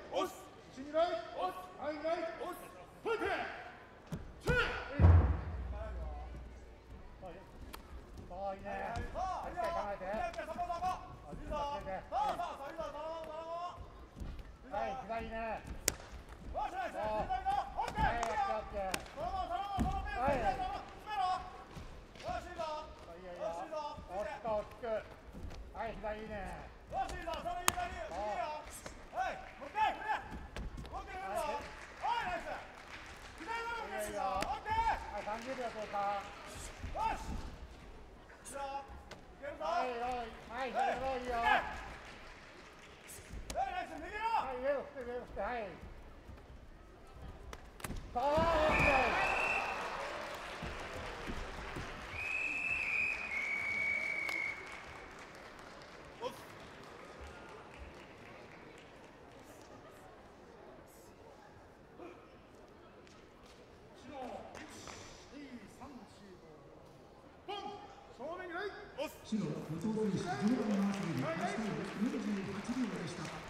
押す。一二来。押す。はい来。押す。ファイト。チェ。いいね。さあ、考えて。さあ、はい、左ね。よし、ナイス。左の。オッケー。はい、オッケー、オッケー。そのまま、そのまま、はい。詰めろ。よし、いいぞ。いいよ、いいよ。よし、いいぞ。大きく、大きく。はい、左いいね。よし、いいぞ。それいいよ。いいよ。はい、もう一回、振れ。もう一回振るぞ。はい、ナイス。左のオッケー。オッケー。はい、30秒経過。よし。いいぞ。いけるぞ。はい、はい、左のいいよ。はい、ナイス。逃げろ。はい、上を振って、上を振って、はい。ああ、オッケー。 白、後藤選手、10番の争いで8対48秒でした。